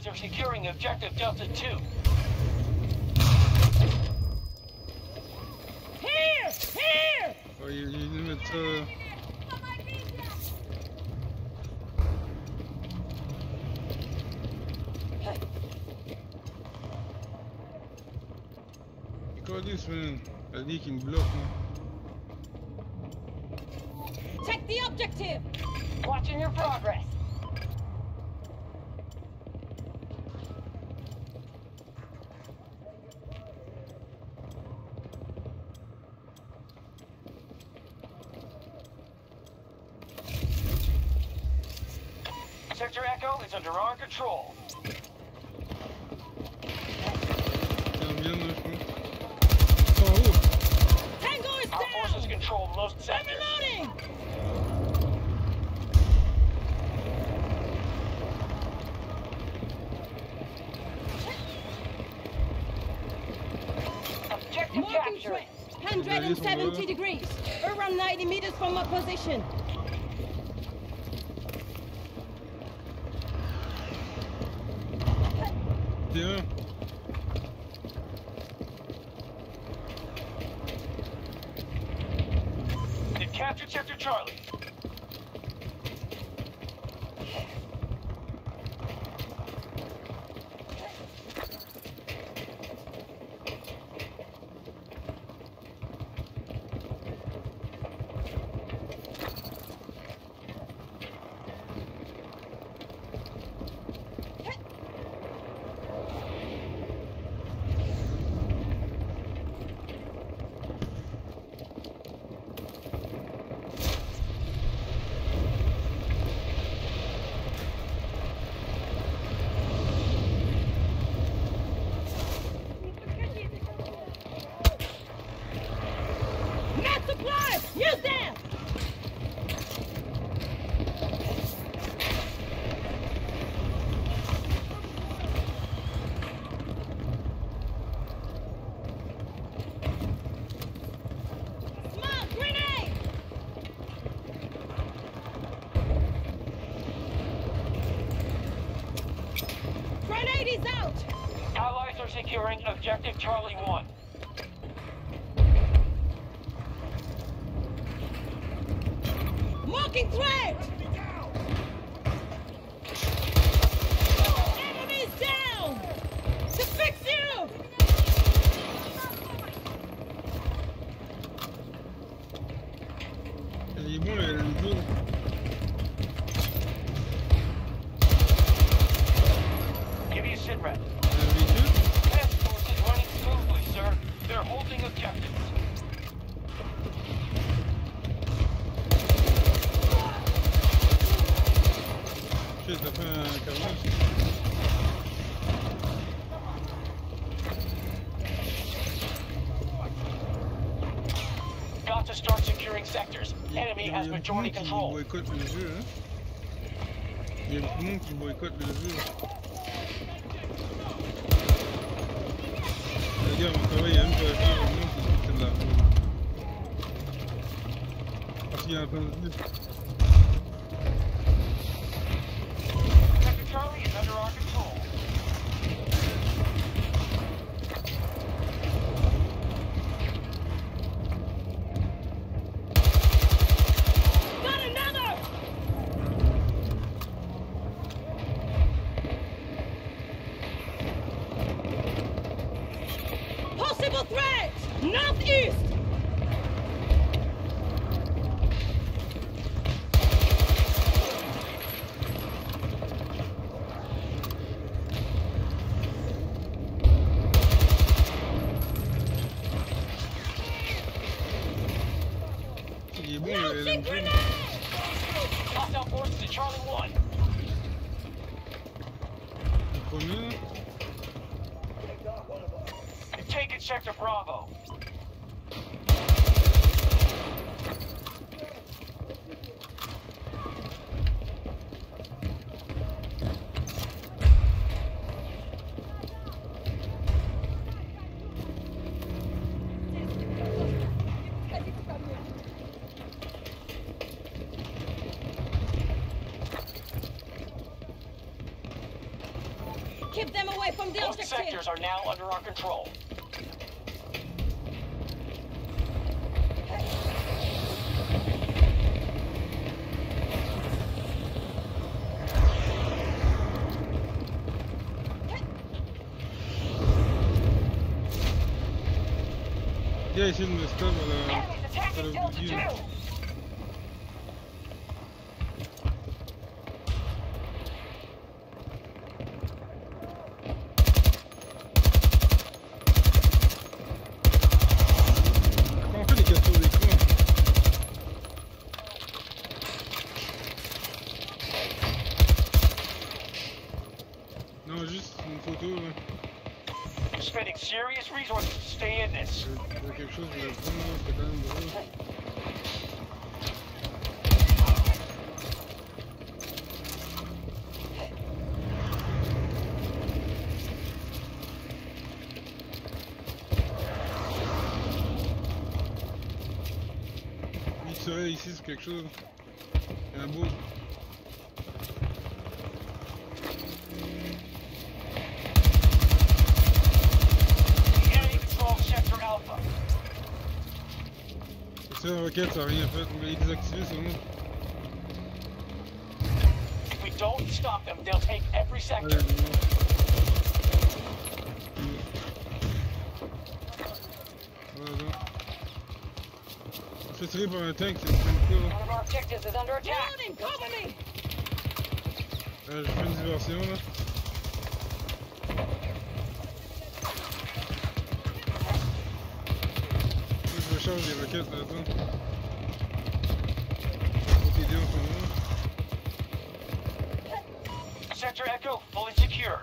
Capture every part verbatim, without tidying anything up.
Allies are securing objective Delta two. Here! Here! Oh, you, you limit uh Look at this, man. A leaking block, man. Check the objective! Watching your progress. Sector Echo is under our control. Ja, bien, man. Oh, Tango is Our down! forces control most I'm sectors. reloading! Objective Marking captured. threat! one hundred seventy degrees. Around ninety meters from my position. tiens. They've captured Sector Charlie. Net supply! Use them! Small grenade! Grenade is out! Allies are securing objective Charlie one. Marking threat! Enemies down! To fix you! Il est bon, le le dos. Give you sit rep. Un véhicule. Task force is running smoothly, sir. They're holding objectives. Shit, t'as fait un carnage. Got to start securing sectors. Il y a- Enemy il y a has beaucoup de majority monde qui control. boycotte le jeu, hein. Il y a beaucoup de monde qui boycotte le jeu. Les gars, mon travail, il y a même pas le temps, le monde qui dit que c'est de la merde. Parce qu'il y a un peu de... Sector Charlie is under our control. Got another! Possible threat! Northeast! Il est bon, le Launching L M G. grenade! Hostile forces to Charlie one. Le premier. They've taken Sector Bravo. Keep them away from the Both objective. sectors are now under our control. Viens essayer de me stop à la... Enemies à attacking la Delta bougie. two. Comment on fait les captures d'écran? Non, juste une photo, là. You're spending serious resources to stay in this. Il y a quelque chose de la prendre, là, c'est quand même drôle. Il serait ici sur quelque chose. Il y a un beau. The enemy controls Sector Alpha. C'est la roquette, ça a rien fait. On va les désactiver, c'est bon. If we don't stop them, they'll take every sector. Allez, bon. Voilà. On se fait tirer par un tank, c'est une quoi, là. One of our objectives is under attack. Loading, cover me. Euh, je fais une diversion, là. Je recharge les roquettes là-dedans. Faut t'aider en ce moment. Sector Echo fully secure.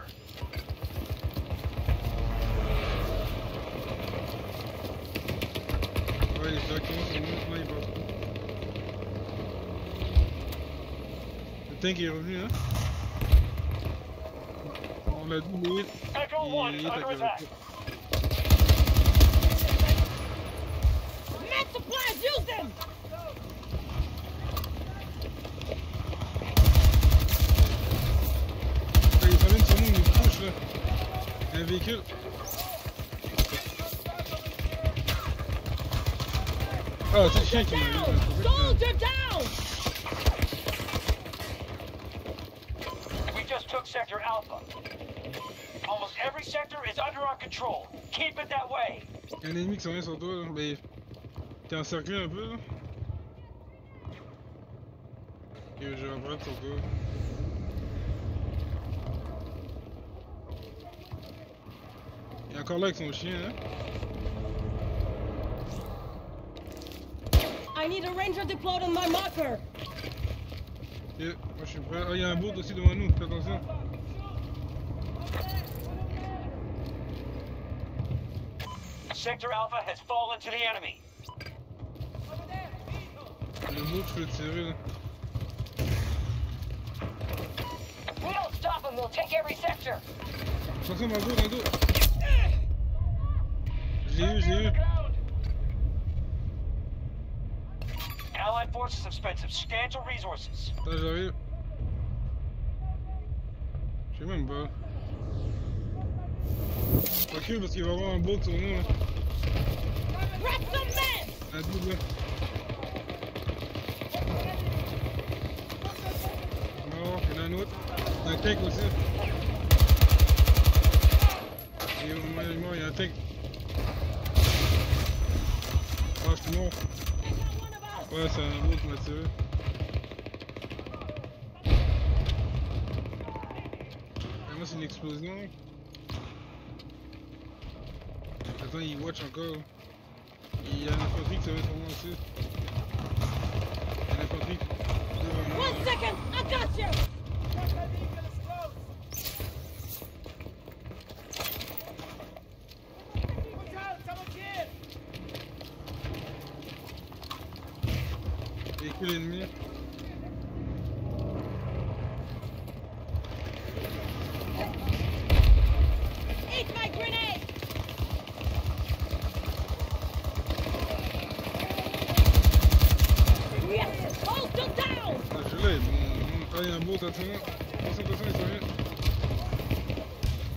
Ouais, les documents sont bons, sinon ils passent pas. Le tank est revenu, hein? On l'a doublé. Echo one Il is est à under côté. attack. Med supplies, use them. Ah, il s'amène sur nous, il nous touche là. Il y a un véhicule. Ah, c'est le chien qui m'a vu. Down. Soldier down. We just took Sector Alpha. Almost every sector is under our control. Keep it that way. Il y a un ennemi qui s'en vient sur toi là. Mais t'es encerclé un peu là. Ok, je vais reprendre sur toi. Il est encore là avec son chien, hein. I need a ranger deployed on my marker. Ok, moi je suis prêt. Ah, il y a un bout aussi devant nous, fais attention. Sector Alpha has fallen to the enemy. Il y a un bout, je peux le tirer là. If we don't stop them, they'll take every sector. Attention, dans le dos, dans le dos. Je l'ai eu, je l'ai eu. Allied forces have spent substantial resources. Là, j'arrive. Je sais même pas. Recule parce qu'il va y avoir un boat sur nous là. Grab some men. Un double là. Mort, il y en a un autre. Un tank aussi. Il est mort, il est mort, il y a un tank. Ah, je suis mort. Ouais, c'est un boat qui m'a tiré. Et moi, c'est une explosion. Attends, il watch encore. Il y a l'infanterie qui se met sur moi aussi. Il y a l'infanterie. devant moi. One second, I got you. Véhicule ennemi. Eat my grenade. Yes, hold them down. Ah, je l'ai, mon... Ah, il y a un boat, attention. Attention, attention, il s'en vient.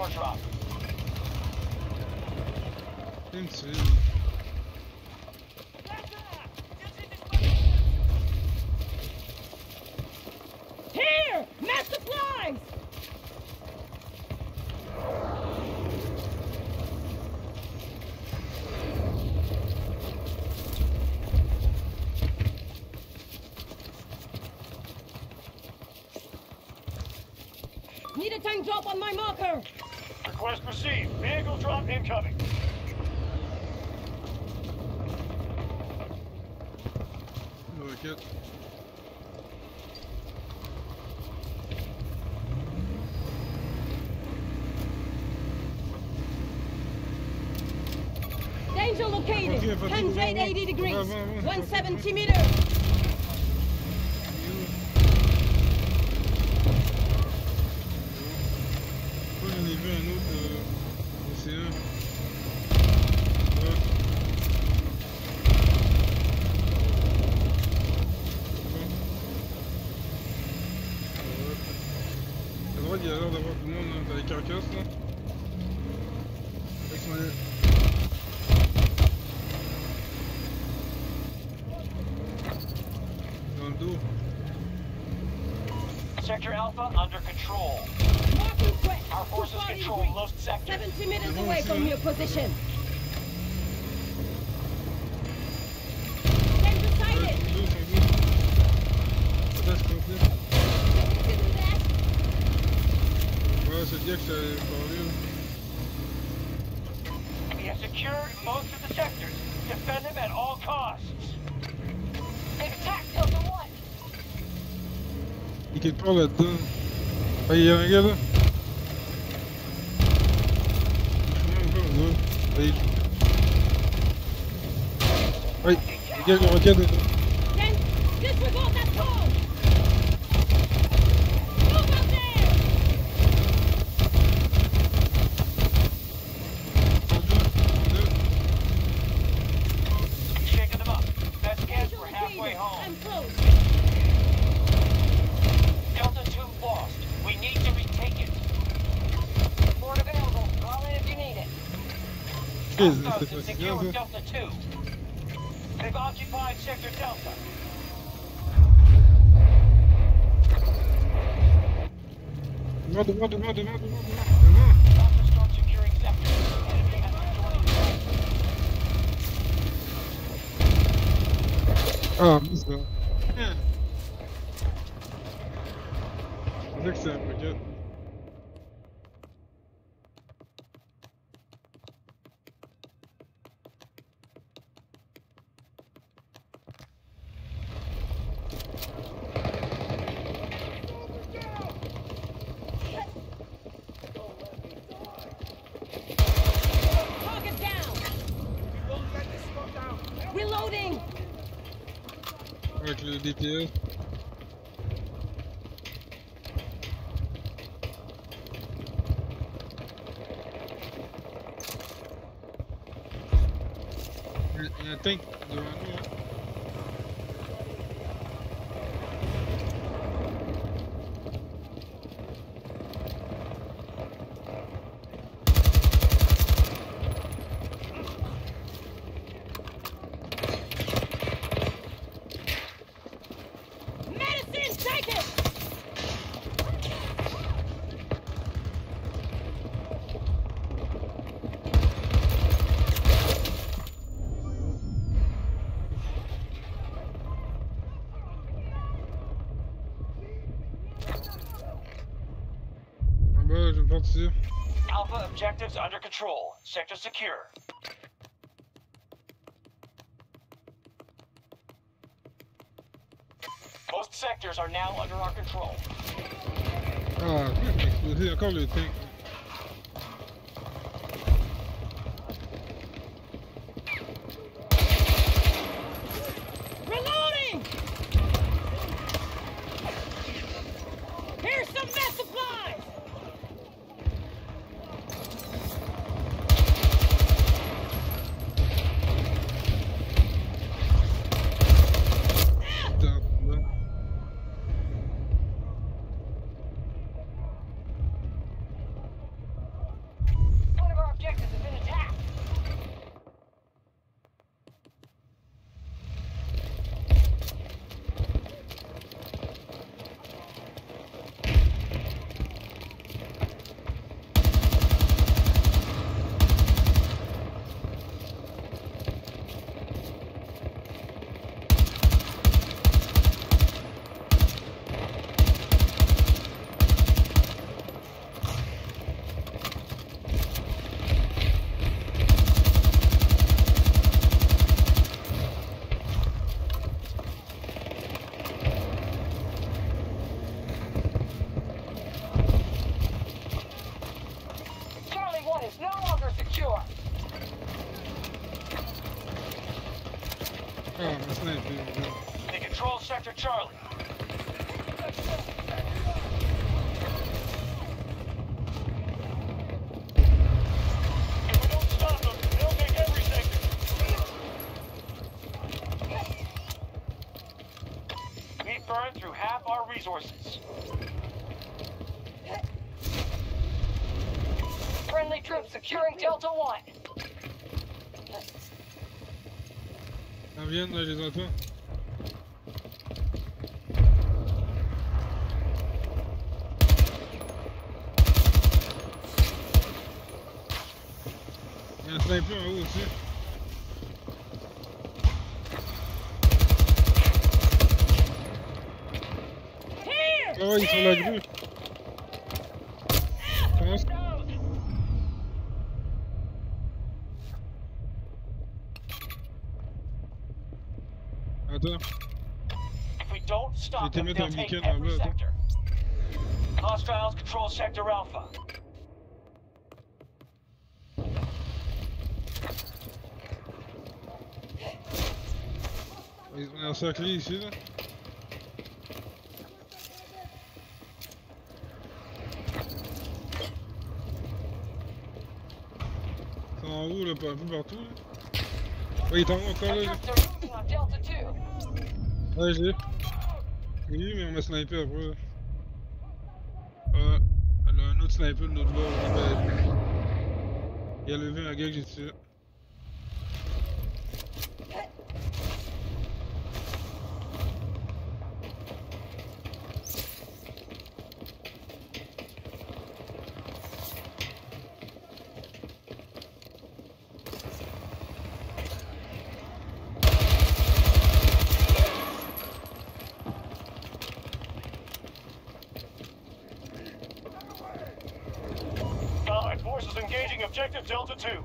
ore drop. Insane. Here! Mass supplies! Need a tank drop on my marker! Request received. Vehicle drop incoming. Like it. Danger located! Fatigue, fatigue, one hundred eighty va, degrees! va, va, va. one hundred seventy meters! Moi j'en ai vu un autre euh, océan. Ouais. À droite, il y a l'air d'avoir tout le monde, hein. T'as les carcasses là. Ils sont allés. Dans le dos. Sector Alpha under control. Marking threat! Our forces forty control degrees. most sectors. seventy meters Bon, away c'est from bon. your position. Danger Ouais, sighted! ils sont dos, ils sont dos. Attache complet. Didn't do that. Ouais, c'est le gars que je t'avais parlé là. We have secured most of the sectors. Defend them at all costs. They've attacked Delta One. Il est quelque part là-dedans. Ah, il y a un gars là. Il fume un peu, ouais. Allez. Oui, les gars, le roquette est là. Then disregard that call! Move out there! Shaking them up. Best guess Danger we're halfway located. home. I'm close. Delta two lost. We need to retake it. Board available. Call in if you need it. Qu'est-ce que Hostiles c'est to facile secure ça? Delta two. They've occupied Sector Delta. Devant, devant, devant, devant, devant, devant. Delta start securing sectors. Enemy has rejoined the Ah, mais ça. Je pensais que c'était un roquette. Target down! Reloading! Avec le D P S. Il y a un tank devant nous. Hein. Medicine, take it! En bas, je vais me partir. Alpha objectives under control. Sector secure. Most sectors are now under our control. Ah, il a explosé encore le tank. Reloading! Here's some med supplies! Putain, là. sniper. They control Sector Charlie. If we don't stop them, they'll take every sector. We've burned through half our resources. Friendly troops securing Delta One. Ah, viens, là, je les entends. Il y a un sniper en haut aussi. Here! Ah ouais, ils sont sur la grue. Pense. Attends, If we don't stop j'ai été them, mettre they'll un take beacon en every bas, attends. sector. Hostiles control Sector Alpha. Ils sont encerclés ici, là. Ils sont en haut, là, un peu partout, là. Ouais, il est en haut encore, là. là. Troops are moving on Delta Two. Ouais, je l'ai. Je l'ai eu, mais on m'a snipé après. Là. Ah, elle a un autre sniper de l'autre bord. Ben, il a levé un gars que j'ai tué. Allied forces engaging objective Delta two.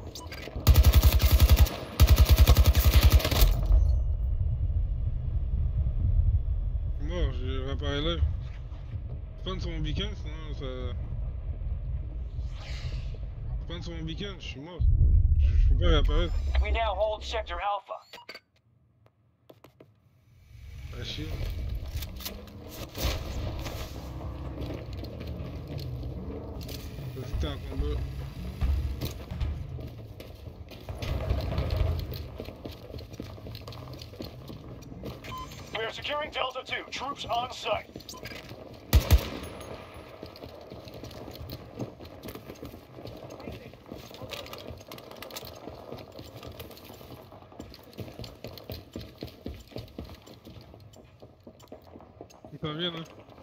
Je suis mort, j'ai réapparu là. Spawn sur mon beacon, sinon ça. Spawn sur mon beacon, je suis mort. Je, je peux pas réapparaître. We now hold Sector Alpha. Ah, chier. Ça c'était un combat. We are securing Delta two. Troops on site. Il s'en vient, là.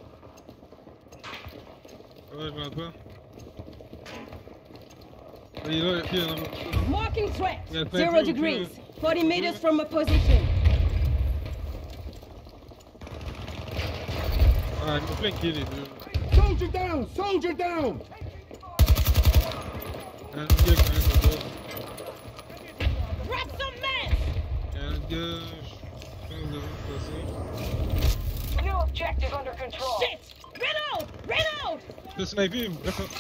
Ouais, je m'entends. Il est là, il est là. Marking threat. Yeah, thank Zero you. degrees. forty meters from a position. Ah, il m'a plein kill les deux. Soldier down! Soldier down! Il y a un autre gars quand même là-bas. Grab some men! Il y a un autre gars, je pense devant de toute façon. New objective under control. Shit! Reload! Reload! Je peux sniper, reste en-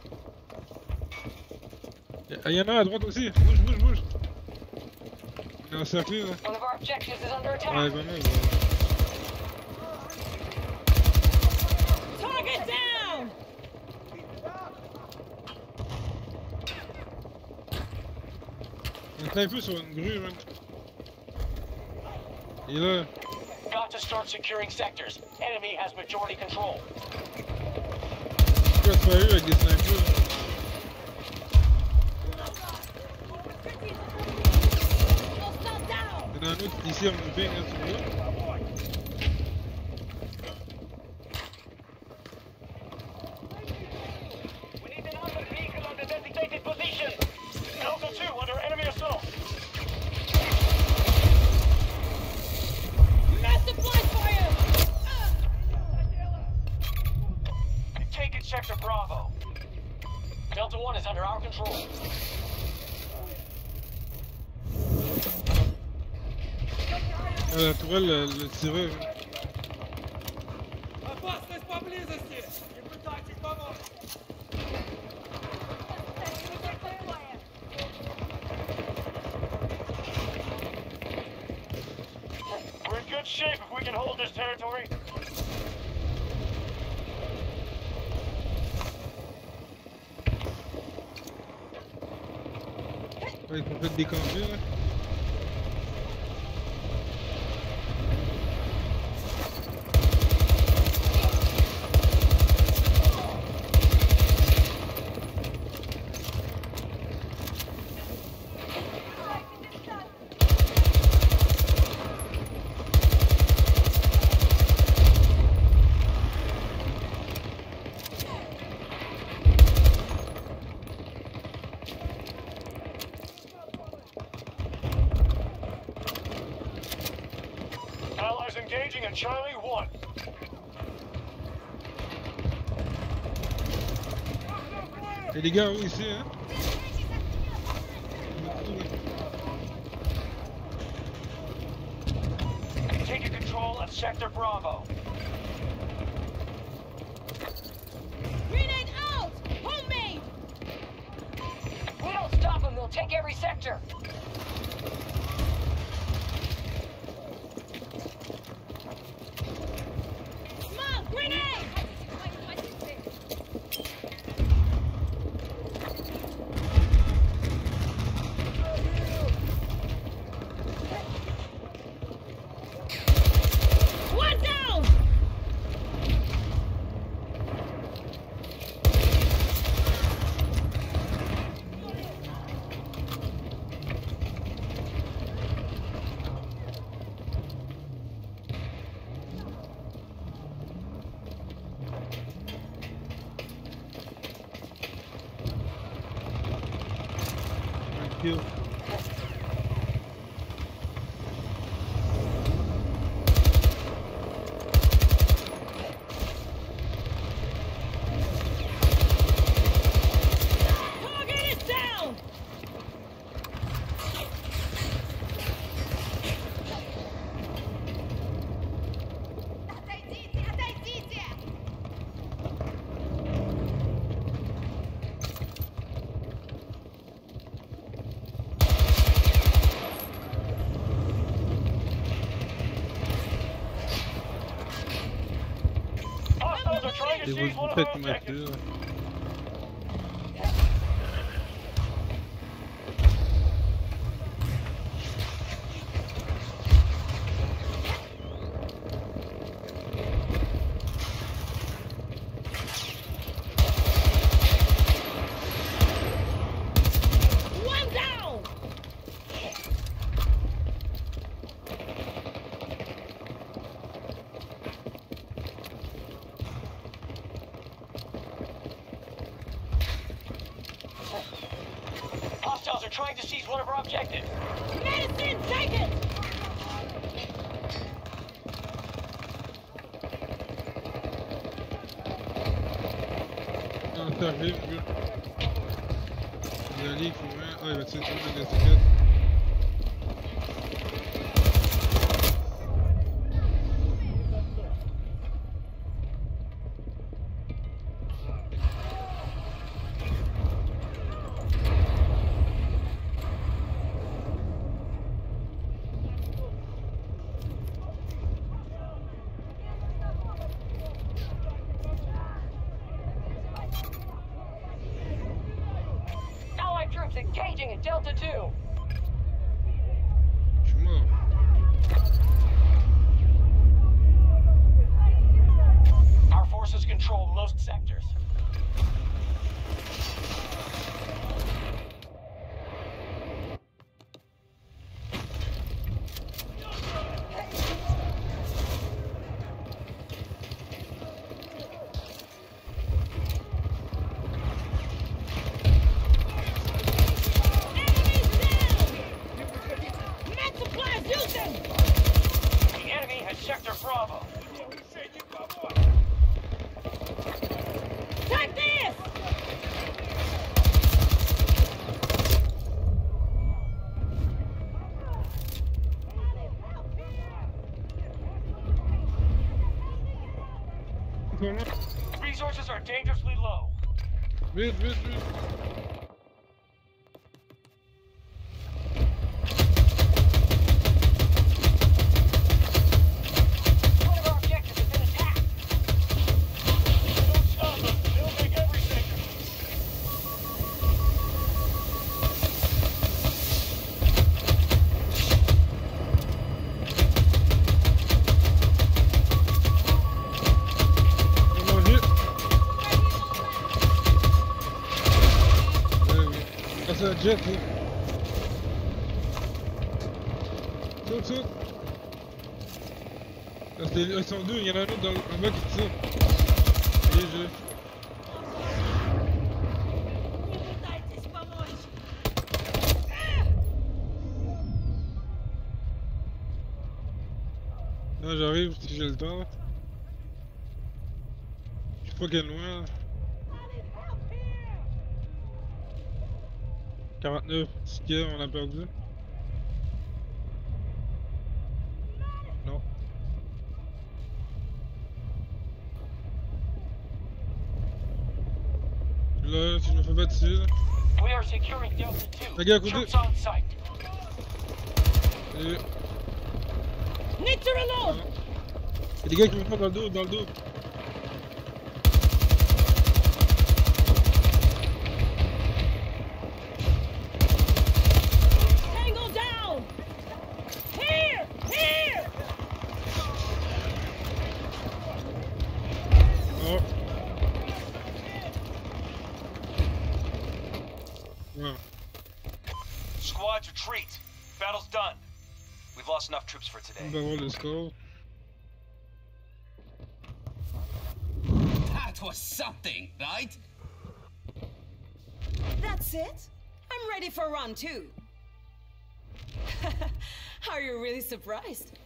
Il y en a un à droite aussi, bouge, bouge, bouge. Il est encerclé là. One of our objectives is under attack. Ouais, vraiment, ouais. Target down! Il y a un sniper sur une grue, man. Il est là. Got to start securing sectors. Enemy has majority control. Pourquoi tu fais avec des snipers? Hostile down! Il y en a un autre ici à mon ping, là, tu vois? We need an armored vehicle on the designated position. Delta two under enemy assault. Massive blind fire! We've taken Sector Bravo. Delta one is under our control. Ah, la tourelle, le, le tireur. Опасность поблизости! Не пытайтесь помочь! we can hold this territory? Ouais, ils sont fait décamper là. Allies engaging in Charlie one. Il y a des gars ici, hein. Taking control of Sector Bravo. Grenade out! Homemade! If we don't stop them, they'll take every sector. Small grenade! One down! Kill. Target is down! Отойдите, отойдите! Hostiles are trying to Des seize vols one of de our tête qui m'a objectives. tué là. One down! Hostiles are trying to seize one of our objectives. Medicine, take it! Ah, t'arrives, gars. Il y a un lit, il faut rien. Ah, il va tirer sur le gaz. Allied troops engaging at Delta two. Je suis mort. Our forces control most sectors. Med supplies, use them! The enemy has Sector Bravo. Take this! Comment? Resources are dangerously low. Vite, vite, vite. Ah, c'est un jet, hein. Saute, saute. Ah, c'était- ils sont deux, il y en a un autre dans, en bas qui tire. Allez, je. Non, j'arrive si j'ai le temps. Je sais pas qu'elle est loin. quarante-neuf tickets, on a perdu. Non. Là, si je me fais pas tirer, là. We are securing Delta two. Les gars, à côté. Troops on site. Et... Need to reload! Y'a des gars qui me prennent dans le dos, dans le dos. Tango down! Here! Here! Oh. Ouais. Squads retreat. Battle's done. We've lost enough troops for On today. va voir le score. That was something, right? That's it? I'm ready for round two. Are you really surprised?